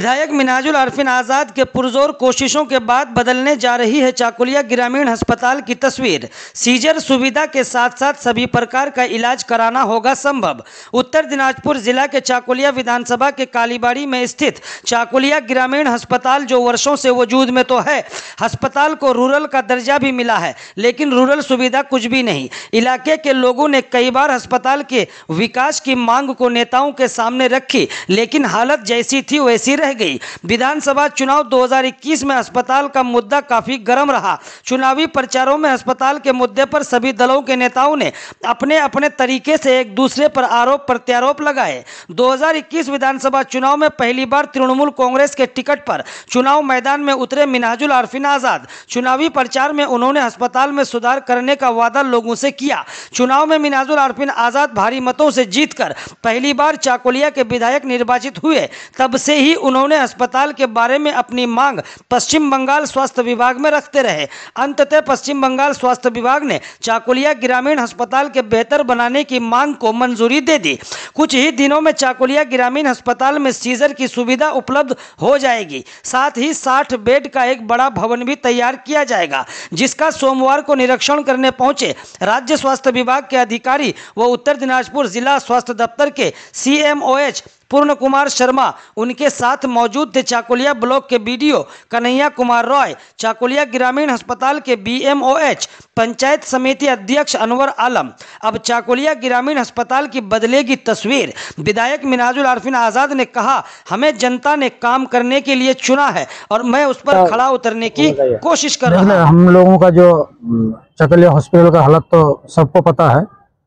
विधायक मिन्हाजुल आरिफिन आज़ाद के पुरजोर कोशिशों के बाद बदलने जा रही है चाकुलिया ग्रामीण अस्पताल की तस्वीर। सीजर सुविधा के साथ साथ सभी प्रकार का इलाज कराना होगा संभव। उत्तर दिनाजपुर जिला के चाकुलिया विधानसभा के कालीबाड़ी में स्थित चाकुलिया ग्रामीण अस्पताल जो वर्षों से वजूद में तो है, अस्पताल को रूरल का दर्जा भी मिला है, लेकिन रूरल सुविधा कुछ भी नहीं। इलाके के लोगों ने कई बार अस्पताल के विकास की मांग को नेताओं के सामने रखी, लेकिन हालत जैसी थी वैसी रह गई। विधानसभा चुनाव 2021 में अस्पताल का मुद्दा काफी गर्म रहा। चुनावी प्रचारों में अस्पताल के मुद्दे पर सभी दलों के नेताओं ने अपने अपने तरीके से एक दूसरे पर आरोप प्रत्यारोप लगाए। 2021 विधानसभा चुनाव में पहली बार तृणमूल कांग्रेस के टिकट पर चुनाव मैदान में उतरे मिन्हाजुल आरिफिन आज़ाद। चुनावी प्रचार में उन्होंने अस्पताल में सुधार करने का वादा लोगों से किया। चुनाव में मिन्हाजुल आरिफिन आज़ाद भारी मतों से जीतकर पहली बार चाकुलिया के विधायक निर्वाचित हुए। तब से ही उन्होंने अस्पताल के बारे में अपनी मांग पश्चिम बंगाल स्वास्थ्य विभाग में रखते रहे। अंततः पश्चिम बंगाल स्वास्थ्य विभाग ने चाकुलिया ग्रामीण अस्पताल के बेहतर बनाने की मांग को मंजूरी दे दी। कुछ ही दिनों में चाकुलिया ग्रामीण अस्पताल में सीजर की सुविधा उपलब्ध हो जाएगी। साथ ही 60 बेड का एक बड़ा भवन भी तैयार किया जाएगा, जिसका सोमवार को निरीक्षण करने पहुंचे राज्य स्वास्थ्य विभाग के अधिकारी व उत्तर दिनाजपुर जिला स्वास्थ्य दफ्तर के CMOH पूर्ण कुमार शर्मा उनके साथ मौजूद थे। चाकुलिया ब्लॉक के BDO कन्हैया कुमार रॉय, चाकुलिया ग्रामीण अस्पताल के BMOH, पंचायत समिति अध्यक्ष अनवर आलम। अब चाकुलिया ग्रामीण अस्पताल की बदलेगी तस्वीर। विधायक मिन्हाजुल आरिफिन आज़ाद ने कहा, हमें जनता ने काम करने के लिए चुना है और मैं उस पर खड़ा उतरने की कोशिश कर रहा हूं। हम लोगों का जो चाकुलिया हॉस्पिटल का हालत तो सबको पता है।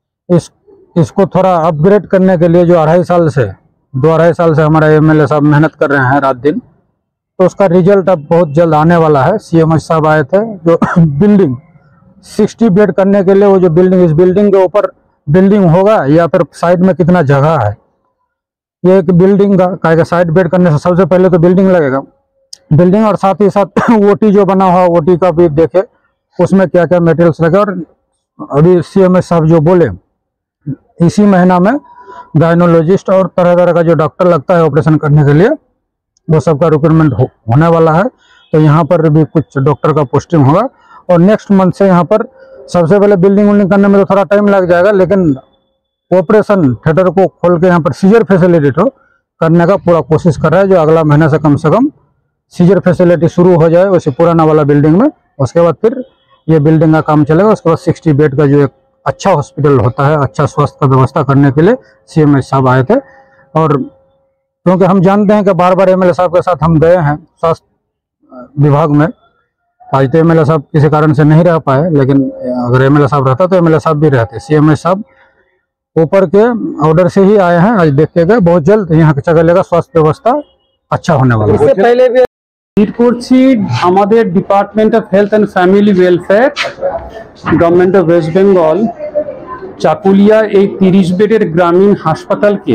इसको थोड़ा अपग्रेड करने के लिए जो 2-2.5 साल से हमारा MLA साहब मेहनत कर रहे हैं रात दिन, तो उसका रिजल्ट अब बहुत जल्द आने वाला है। CMH साहब आए थे। जो बिल्डिंग 60 बेड करने के लिए, वो जो बिल्डिंग, इस बिल्डिंग के ऊपर बिल्डिंग होगा या फिर साइड में कितना जगह है, ये एक बिल्डिंग का साइड बेड करने से सबसे पहले तो बिल्डिंग लगेगा। बिल्डिंग और साथ ही साथ OT जो बना हुआ, OT का भी देखे उसमें क्या क्या मटेरियल्स लगे। और अभी CMH साहब जो बोले, इसी महीना में गायनोलॉजिस्ट और तरह तरह का जो डॉक्टर लगता है ऑपरेशन करने के लिए, वो सबका रिक्रूटमेंट होने वाला है। तो यहाँ पर भी कुछ डॉक्टर का पोस्टिंग होगा और नेक्स्ट मंथ से यहाँ पर सबसे पहले बिल्डिंग करने में तो थोड़ा टाइम लग जाएगा, लेकिन ऑपरेशन थिएटर को खोल के यहाँ पर सीजर फैसिलिटी करने का पूरा कोशिश कर रहा है। जो अगला महीना से कम सीजर फैसिलिटी शुरू हो जाए वैसे पुराना वाला बिल्डिंग में, उसके बाद फिर ये बिल्डिंग का काम चलेगा। उसके बाद 60 बेड का जो एक अच्छा हॉस्पिटल होता है, अच्छा स्वास्थ्य का व्यवस्था करने के लिए CMH साहब आए थे। और क्योंकि हम जानते हैं कि बार बार MLA साहब के साथ हम गए हैं स्वास्थ्य विभाग में। आज तो MLA साहब किसी कारण से नहीं रह पाए, लेकिन अगर MLA साहब रहता तो MLA साहब भी रहते। CMH साहब ऊपर के ऑर्डर से ही आए हैं, आज देख के गए। बहुत जल्द यहाँ का चलेगा, स्वास्थ्य व्यवस्था अच्छा होने वाला है। इससे पहले भी করছি আমাদের department of health and family welfare government of West Bengal Chakulia এই 30 বেডের গ্রামীণ হাসপাতালকে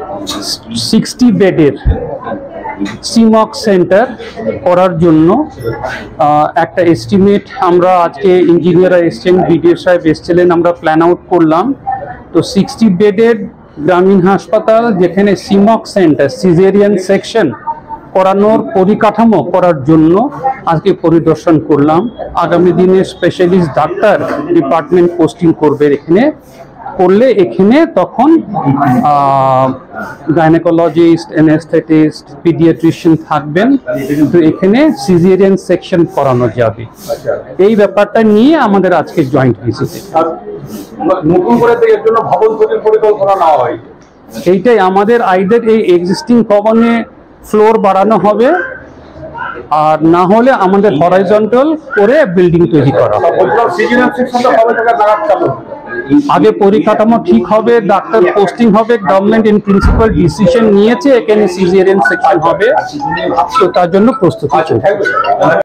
60 বেডের CMOX সেন্টার করার জন্য একটা এস্টিমেট আমরা আজকে ইঞ্জিনিয়াররা এসছেন, BDO সাহেব এসছিলেন, আমরা প্ল্যান আউট করলাম। তো 60 বেডের গ্রামীণ হাসপাতাল যেখানে CMOX সেন্টার সিজারিয়ান সেকশন করানোর পরিকাঠামো করার জন্য আজকে পরিদর্শন করলাম। আগামী দিনে স্পেশালিস্ট ডাক্তার ডিপার্টমেন্ট পোস্টিং করবে এখানে, করলে এখানে তখন গাইনোকোলজিস্ট, অ্যানেস্থেটিস্ট, পিডিয়াট্রিশিয়ান থাকবেন। তো এখানে সিজারিয়ান সেকশন করানো যাবে। এই ব্যাপারটা নিয়ে আমাদের আজকে জয়েন্ট ভিজিট। নতুন করে এর জন্য ভবন তৈরির পরিকল্পনা নেওয়া হয়। এইটাই আমাদের আইদের এই এক্সিস্টিং ভবনে ফ্লোর বাড়ানো হবে, আর না হলে আমাদের হরাইজন্টাল করে বিল্ডিং তৈরি করা হবে। আগে পরিকাঠামো ঠিক হবে, ডাক্তার পোস্টিং হবে, গভর্নমেন্ট ইন প্রিন্সিপাল ডিসিশন নিয়েছে এখানে সিজারিয়ান সেকশন হবে, তো তার জন্য প্রস্তুতি চলছে।